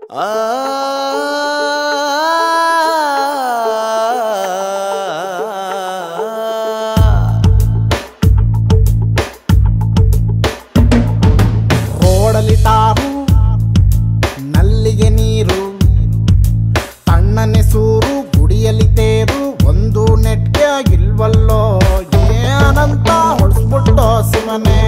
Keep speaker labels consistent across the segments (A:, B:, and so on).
A: ರೋಡಲಿ ತಾರು ನಲ್ಲಿಗೆ ನೀರು ತಣ್ಣನೆ ಸೂರು ಗುಡಿಯಲ್ಲಿ ತೇರು ಒಂದು ನೆಟ್ಗೆ ಇಲ್ವಲ್ಲೋ ಏನಂತ ಹೊಡ್ಸ್ಬಿಟ್ಟೋ ಶಿವನೇ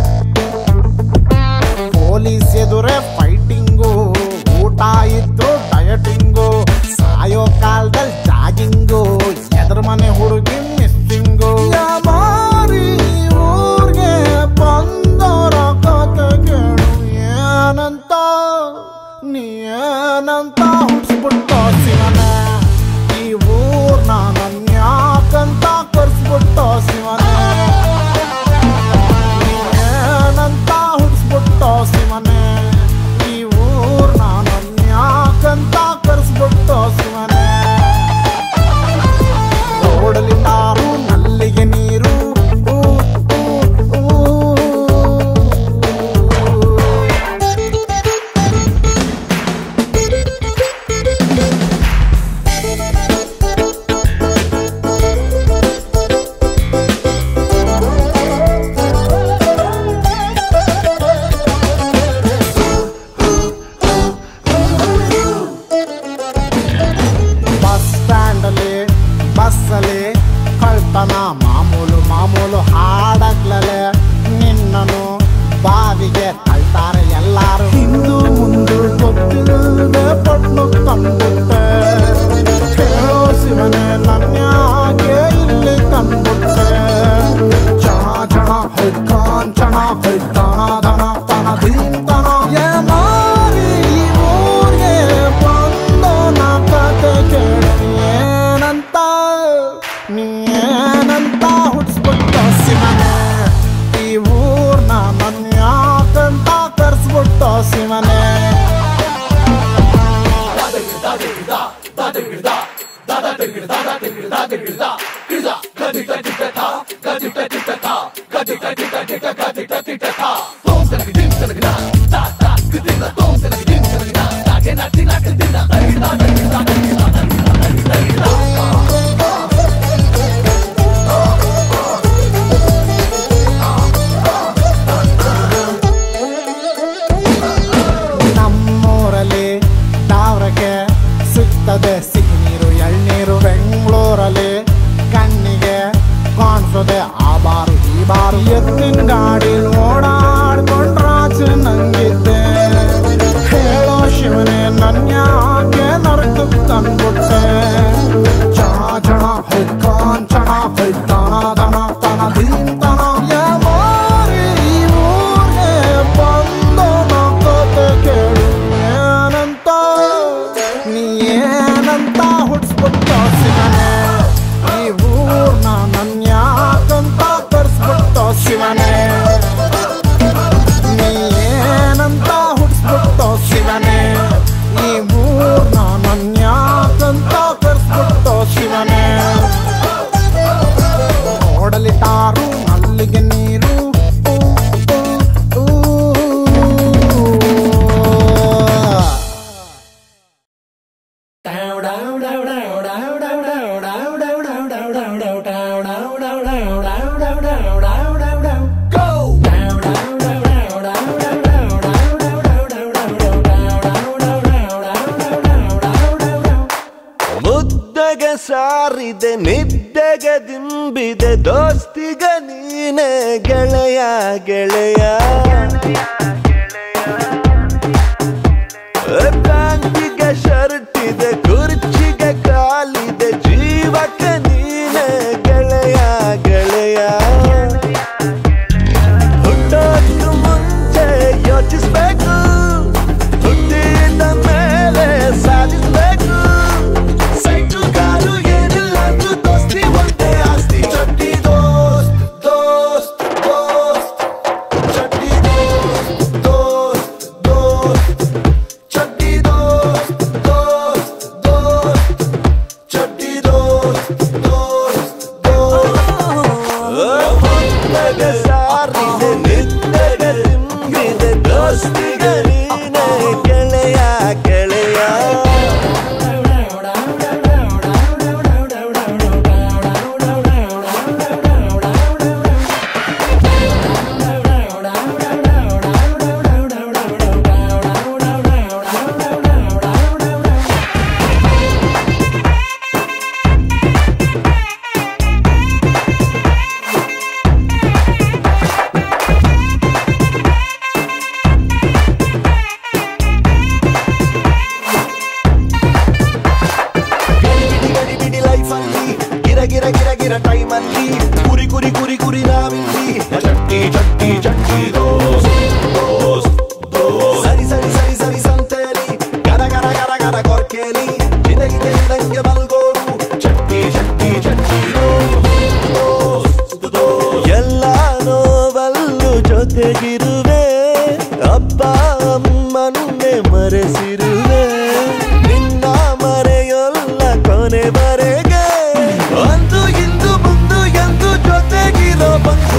A: ಪೊಲೀಸ್ ಎದುರೇ ಫೈಟಿಂಗು ಊಟ ಇದ್ದು ಡಯಟಿಂಗು ಸಾಯೋ ಕಾಲದಲ್ಲಿ ಜಾಗಿಂಗು ಎದ್ರ ಮನೆ ಹುಡುಗಿ ಮಿಸ್ಸಿಂಗು ಮಾರಿ ಊರ್ಗೆ ಬಂದೋರ ಕತೆ ಕೇಳು ಏನಂತ ನೀನಂತ ಹುಡ್ಸ್ಬಿಟ್ಟೋ ಶಿವನೇ ಈ ಊರ್ನ ನನ್ಯಾಕಂತ ಕರ್ಸ್ಬಿಟ್ಟೋ ಶಿವನೇ ನೀನಂತ ಹುಡ್ಸ್ಬಿಟ್ಟೋ ಶಿವನೇ ಈ ಊರ್ನ ನನ್ಯಾಕಂತ ಕರ್ಸ್ಬಿಟ್ಟೋ ಶಿವನೇ ರೋಡಲಿ ತಾರು ನಲ್ಲಿಗೆ ನೀರು ಬಸ್ಸಲ್ಲಿ ಕಳ್ತನ ಮಾಮೂಲು ಮಾಮೂಲು ಹಾಡಗ್ಲಲೆ ನಿನ್ನನು ಬಾವಿಗೆ ತಳ್ತಾರೆ ಎಲ್ಲಾರು ಹಿಂದೂ ಮುಂದು ಗೊತ್ತಿಲ್ಲದೆ ಪಟ್ನು ತಂದ್ಬಿಟ್ಟೆ ಹೇಳೋ ಶಿವನೇ ನನ್ಯಾಗೆ ಇಲ್ಲಿ ತಂದ್ಬಿಟ್ಟೆ ಚಣ ಚಣ ಕಾಂಚಣ ದನ ತನ ದಿಂತನ ಮಾರಿ ಊರಿಗೆ ಬಂದು ನಾ ಕತೆ ಕೇಳಿ ಏನಂತ ನೀನಂತ ಹುಡ್ಸ್ಬಿಟ್ಟೋ ಶಿವನೇ ಈ ಊರ್ನ ನನ್ಯಾಕಂತ ಕರ್ಸ್ಬಿಟ್ಟೋ ಶಿವನೇ ನಮ್ಮೂರಲ್ಲಿ ತಾವ್ರಕ್ಕೆ ಸಿಗ್ತದೆ ಸಿಹಿ ನೀರು ಎಳ್ನೀರು ಬೆಂಗಳೂರಲ್ಲಿ ಕಣ್ಣಿಗೆ ಕಾಣಿಸೋದೆ ಆ ಬಾರು ಈ ಬಾರು ಎತ್ತಿನ ಗಾಡಿ ಓಡಾಡ್ಕೊಂಡ್ರಾಚೆ ನಂಗಿದ್ದೆ ಹೇಳೋ ಶಿವನೇ ನನ್ಯಾಕೆ ನರಕಕ್ಕೆ ತಂದ್ಬಿಟ್ಟೆ ಚಣ ಚಣ ಕಾಂಚಣ ದನ ತನ ದಿಂತನ ಮಾರಿ ಊರಿಗೆ ಬಂದು ನಾ ಕತೆ ಕೇಳು ಏನಂತ ನೀನಂತ ಹುಡ್ಸ್ಬಿಟ್ಟೋ ಶಿವನೇ ಈ ಊರ್ನ ನನ್ಯಾಕಂತ ಕರ್ಸ್ಬಿಟ್ಟೋ ಶಿವನೇ ನೀನಂತ ಹುಡ್ಸ್ಬಿಟ್ಟೋ ಶಿವನೇ ಈ ಊರ್ನ ನನ್ಯಾಕಂತ ಕರ್ಸ್ಬಿಟ್ಟೋ ಶಿವನೇ ರೋಡಲಿ ತಾರು ನಲ್ಲಿಗೆ ನೀರು
B: ಮುದ್ದಗೆ ಸಾರಿದೆ ನಿದ್ದೆಗೆ ದಿಂಬಿದೆ ದೋಸ್ತಿಗ ನೀನೆ ಗೆಳೆಯ ಗೆಳೆಯ ಪ್ಯಾಂಟಿಗೆ ಶರ್ಟ್ ಇದೆ ಕುರ್ಚಿಗೆ ಕಾಲಿದೆ ಜೀವಕ್ಕೆ ನೀನೆ ಗೆಳೆಯ ಗೆಳೆಯ ಹುಟ್ಟೋದು ಮುಂಚೆ ಯೋಚಿಸ್ಬೇಕು ಹುಟ್ಟಿದ ಮೇಲೆ ಸಾಧಿಸ್ಬೇಕು ಸೈಟು ಕಾಲು ಏನಿಲ್ಲ ದೋಸ್ತಿ ಒಂದೇ ಆಸ್ತಿ ಚಟ್ಟಿ ದೋಸ್ತ್ ದೋಸ್ತ್ ದೋಸ್ತ್ ಚಟ್ಟಿ ದೋಸ್ತ್ ದೋಸ್ತ್ ದೋಸ್ತ್ ಚಟ್ಟಿ ಬೆರೆಸಿರುವೆ ನಿನ್ನ ಮರೆಯಲ್ಲ ಕೊನೆವರೆಗೆ ಅಂದು ಇಂದು ಮುಂದು ಎಂದು ಜೊತೆಗಿರೋ ಬಂದು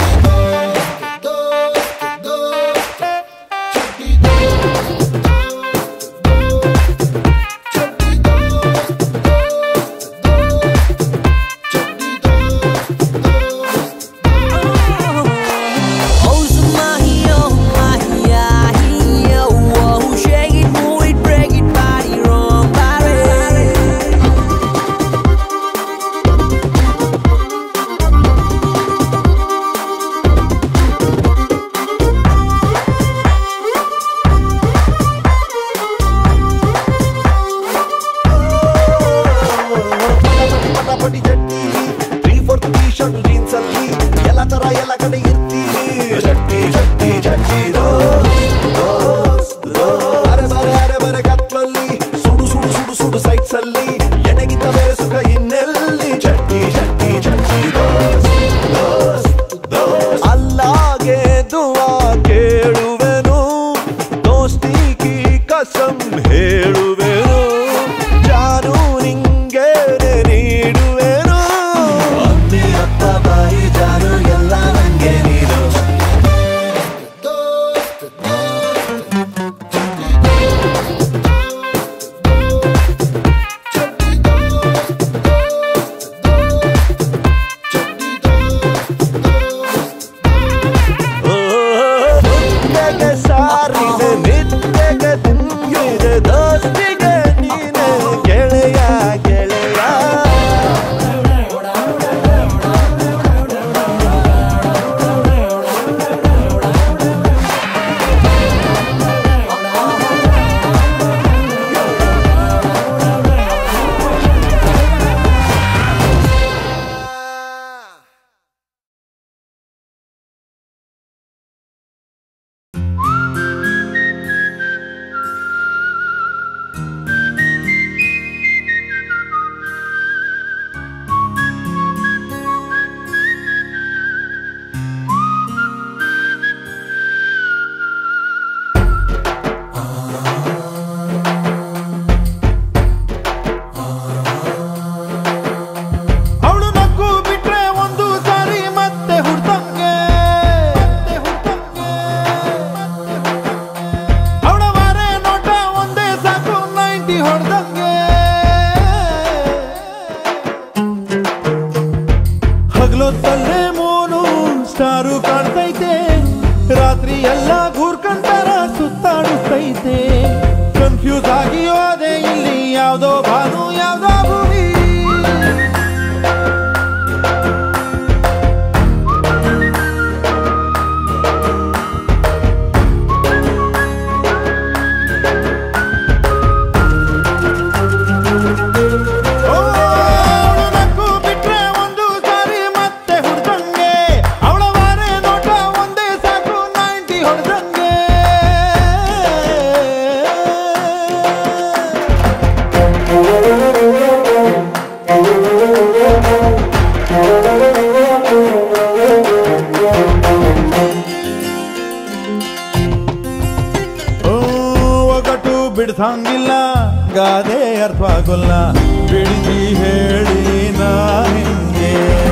C: ಬಿಡ್ಸಂಗಿಲ್ಲ ಗಾದೆ ಅರ್ಥವಾಗಲ್ಲ ಬಿಡಿಸಿ ಹೇಳಿ ನಾ ಹಿಂಗೆ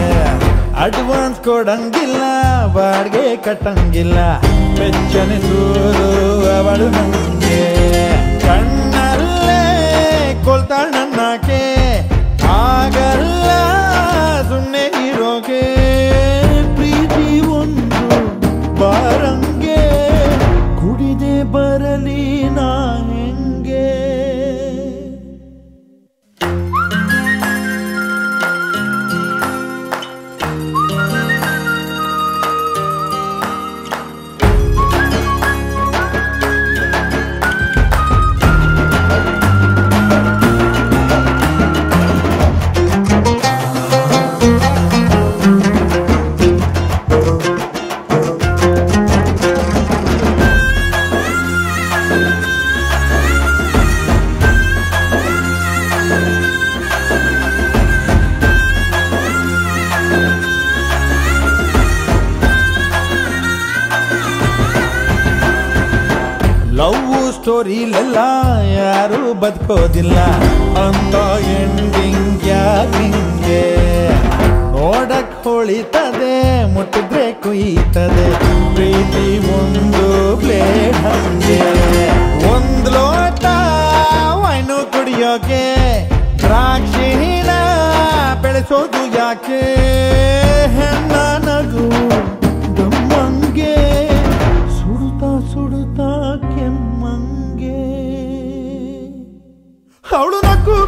C: ಅಡ್ವಾನ್ಸ್ ಕೊಡಂಗಿಲ್ಲ ಬಾಡಿಗೆ ಕಟ್ಟಂಗಿಲ್ಲ ಬೆಚ್ಚನೆ ಸೂರು ಅವಳು ನಂಗೆ ಕಣ್ಣಲ್ಲೇ ಕೊಲ್ತಾಳ ನನ್ನಕೆ ಆಗಲ್ಲ ಸುಮ್ಮನೆ ಇರೋಕೆ ಪ್ರೀತಿ ಒಂದು ಬಾರಂಗೆ ಕುಡಿದೆ ಬರಲಿ ನಾ ಹೆಂಗೆ ಸ್ಟೋರಿಲೆಲ್ಲ ಯಾರು ಬದುಕೋದಿಲ್ಲ ಅಂತ ಎಂಡಿಂಗ್ ಯಾಕಿಂಗೆ ನೋಡಕ್ ಹೊಳಿತದೆ ಮುಟ್ಟಿದ್ರೆ ಕುಯ್ತದೆ ಪ್ರೀತಿ ಒಂದು ಬ್ಲೇಡ್ ಹಂಗೆ ಒಂದು ಲೋಟ ವೈನು ಕುಡಿಯೋಕೆ ದ್ರಾಕ್ಷಿನ ಬೆಳೆಸೋದು ಯಾಕೆ ಹೆಣ್ಣ ನಗು ಗಮ್ಮಂಗೆ ಸುಡುತ್ತಾ ಸುಡುತ್ತಾ ಕೆಮ್ಮಂಗೆ ಅವಳು ನಗು